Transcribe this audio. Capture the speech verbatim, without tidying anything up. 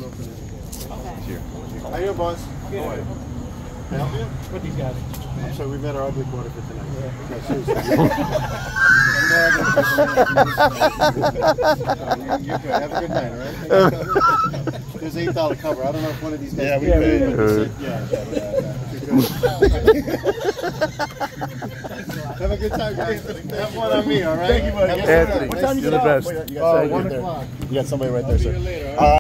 don't open it. Okay. Here. How you, boss? Good. How are you? Can I help you? What these guys? I'm sorry, we met our ugly quarter for tonight. Yeah. No, seriously. You're good. Have a good night, all right? There's eight dollar cover. I don't know if one of these guys. Yeah, we yeah, paid. we Yeah, yeah, yeah, yeah. Have a good time, guys. Have one on me, all right? Thank you, buddy. Anthony, What time you you're get the off? best. You got oh, somebody one right there. o'clock. You got somebody right there, sir. Later, all right?